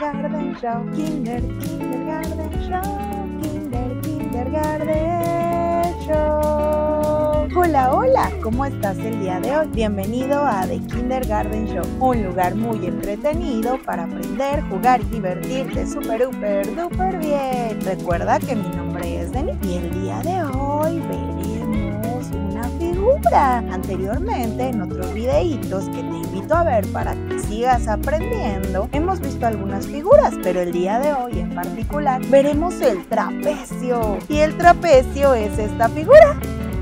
Kindergarten Show, Kindergarten Show, Kindergarten Show. Hola, hola, ¿cómo estás el día de hoy? Bienvenido a The Kindergarten Show, un lugar muy entretenido para aprender, jugar y divertirte súper, duper bien. Recuerda que mi nombre es Denny y el día de hoy veremos una figura. Anteriormente, en otros videitos que te invito a ver para que sigas aprendiendo, hemos visto algunas figuras, pero el día de hoy en particular veremos el trapecio. Y el trapecio es esta figura.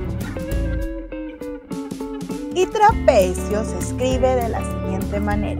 Y trapecio se escribe de la siguiente manera: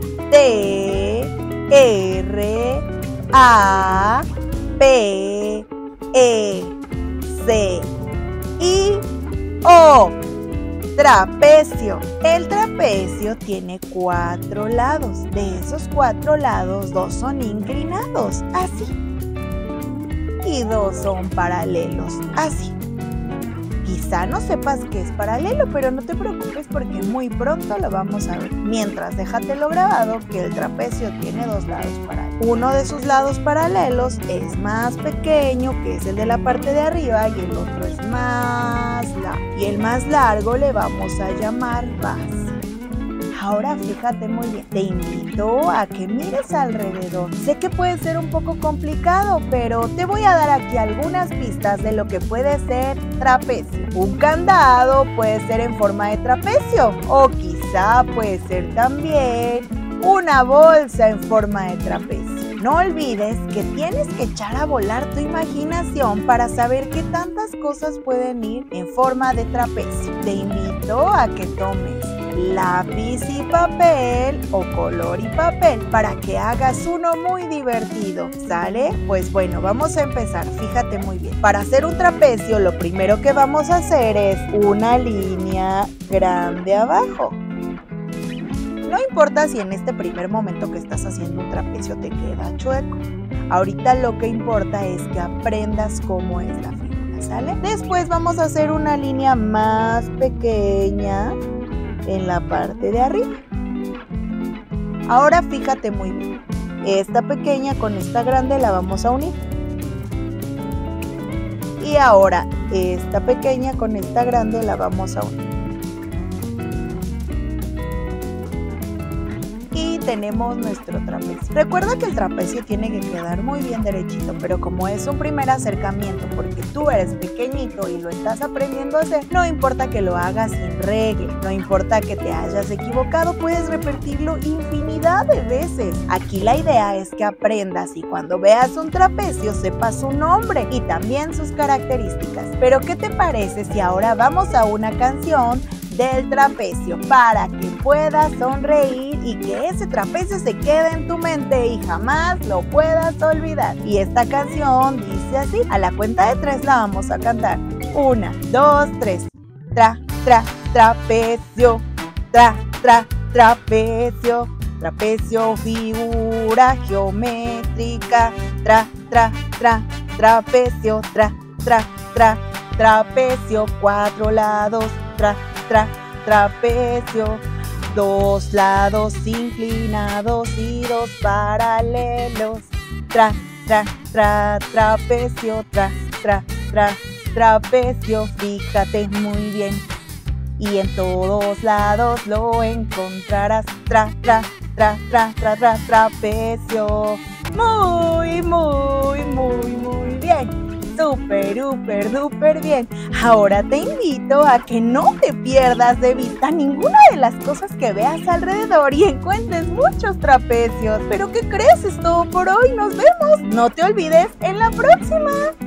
T-R-A-P-E-C-I-O. Trapecio. El trapecio tiene 4 lados. De esos 4 lados, 2 son inclinados, así. Y 2 son paralelos, así. Quizá no sepas que es paralelo, pero no te preocupes porque muy pronto lo vamos a ver. Mientras, déjatelo grabado que el trapecio tiene 2 lados paralelos. Uno de sus lados paralelos es más pequeño, que es el de la parte de arriba, y el otro es más largo. Y el más largo le vamos a llamar base. Ahora fíjate muy bien, te invito a que mires alrededor. Sé que puede ser un poco complicado, pero te voy a dar aquí algunas pistas de lo que puede ser trapecio. Un candado puede ser en forma de trapecio, o quizá puede ser también una bolsa en forma de trapecio. No olvides que tienes que echar a volar tu imaginación para saber qué tantas cosas pueden ir en forma de trapecio. Te invito a que tomes lápiz y papel o color y papel para que hagas uno muy divertido, ¿sale? Pues bueno, vamos a empezar, fíjate muy bien. Para hacer un trapecio, lo primero que vamos a hacer es una línea grande abajo. No importa si en este primer momento que estás haciendo un trapecio te queda chueco. Ahorita lo que importa es que aprendas cómo es la figura, ¿sale? Después vamos a hacer una línea más pequeña en la parte de arriba. Ahora fíjate muy bien. Esta pequeña con esta grande la vamos a unir. Y ahora esta pequeña con esta grande la vamos a unir. Y tenemos nuestro trapecio. Recuerda que el trapecio tiene que quedar muy bien derechito, pero como es un primer acercamiento porque tú eres pequeñito y lo estás aprendiendo a hacer, no importa que lo hagas sin regla, no importa que te hayas equivocado, puedes repetirlo infinidad de veces. Aquí la idea es que aprendas y cuando veas un trapecio sepas su nombre y también sus características. Pero ¿qué te parece si ahora vamos a una canción del trapecio para que puedas sonreír y que ese trapecio se quede en tu mente y jamás lo puedas olvidar? Y esta canción dice así, a la cuenta de 3 la vamos a cantar. 1, 2, 3. Trapecio, trapecio, trapecio, figura geométrica, trapecio, trapecio, 4 lados, trapecio, 2 lados inclinados y 2 paralelos, trapecio, trapecio, fíjate muy bien. Y en todos lados lo encontrarás, trapecio. Muy bien. Súper, duper bien. Ahora te invito a que no te pierdas de vista ninguna de las cosas que veas alrededor y encuentres muchos trapecios. ¿Pero qué crees? Es todo por hoy. Nos vemos. No te olvides en la próxima.